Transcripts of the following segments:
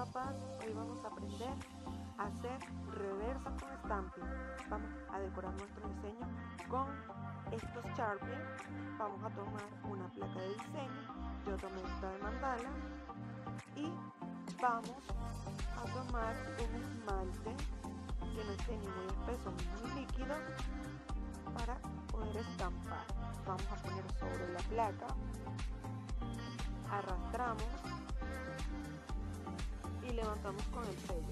capas. Hoy vamos a aprender a hacer reversa con stamping. Vamos a decorar nuestro diseño con estos Sharpie. Vamos a tomar una placa de diseño. Yo tomé esta de mandala y vamos a tomar un esmalte que no esté ni muy espeso ni muy líquido para poder estampar. Vamos a poner sobre la placa, arrastramos y levantamos con el sello.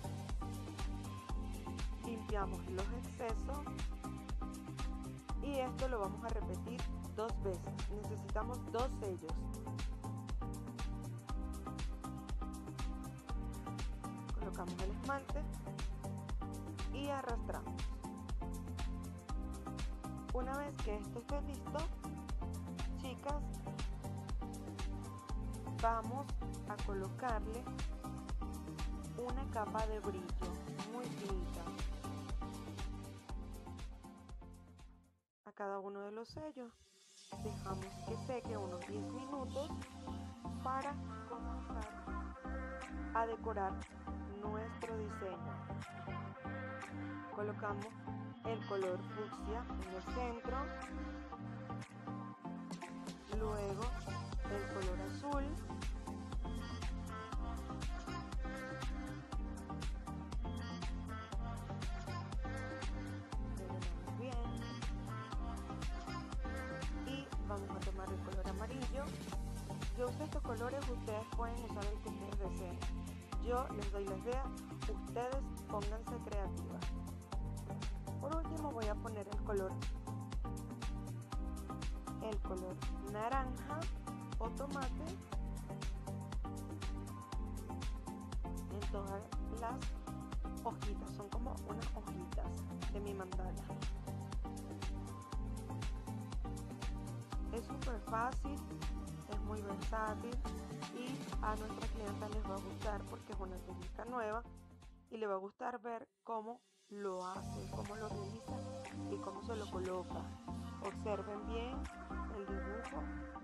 Limpiamos los excesos y esto lo vamos a repetir 2 veces. Necesitamos 2 sellos. Colocamos el esmalte y arrastramos. Una vez que esto esté listo, chicas, vamos a colocarle una capa de brillo muy finita a cada uno de los sellos. Dejamos que seque unos 10 minutos para comenzar a decorar nuestro diseño. Colocamos el color fucsia en el centro, luego el color azul, rellenamos bien y vamos a tomar el color amarillo. Yo uso estos colores, ustedes pueden usar el que ustedes deseen. Yo les doy la idea, ustedes pónganse creativas. Por último voy a poner el color naranja o tomate en todas las hojitas, son como unas hojitas de mi mandala. Es súper fácil, es muy versátil y a nuestra clienta les va a gustar porque es una técnica nueva y le va a gustar ver cómo lo hace, cómo lo realiza y cómo se lo coloca. Observen bien el dibujo,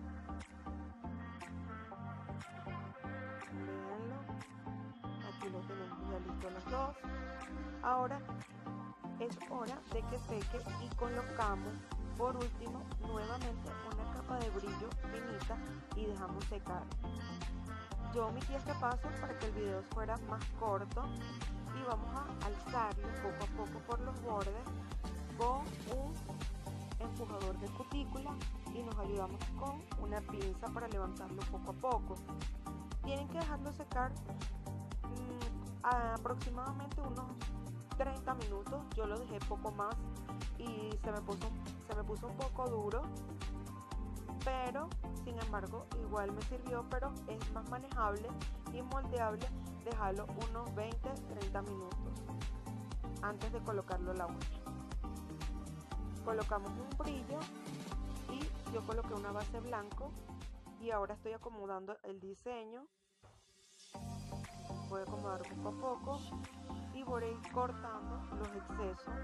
véanlo, aquí lo tenemos ya listo los dos. Ahora es hora de que seque y colocamos por último nuevamente una capa de brillo finita y dejamos secar. Yo omití este paso para que el video fuera más corto y vamos a alzarlo poco a poco por los bordes con un empujador de cutícula y nos ayudamos con una pinza para levantarlo poco a poco. Tienen que dejarlo secar aproximadamente unos 30 minutos. Yo lo dejé poco más y se me puso un poco duro, pero sin embargo igual me sirvió, pero es más manejable y moldeable dejarlo unos 20-30 minutos antes de colocarlo a la uña. Colocamos un brillo y yo coloqué una base blanco y ahora estoy acomodando el diseño. Voy a acomodar poco a poco y voy a ir cortando los excesos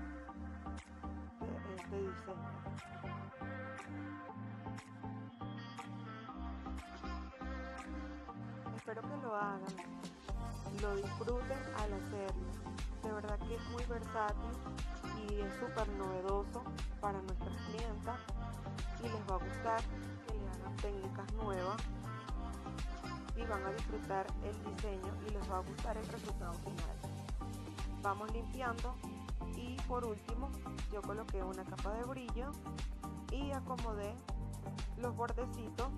de este diseño. Espero que lo hagan, lo disfruten al hacerlo. De verdad que es muy versátil y es súper novedoso para nuestras clientas y les va a gustar que le hagan técnicas nuevas y van a disfrutar el diseño y les va a gustar el resultado final. Vamos limpiando y por último yo coloqué una capa de brillo y acomodé los bordecitos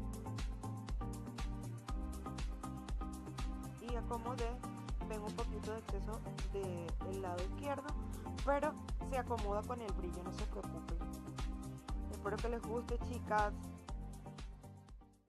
y acomodé. Ven un poquito de exceso del lado izquierdo, pero se acomoda con el brillo, no se preocupen. Espero que les guste, chicas.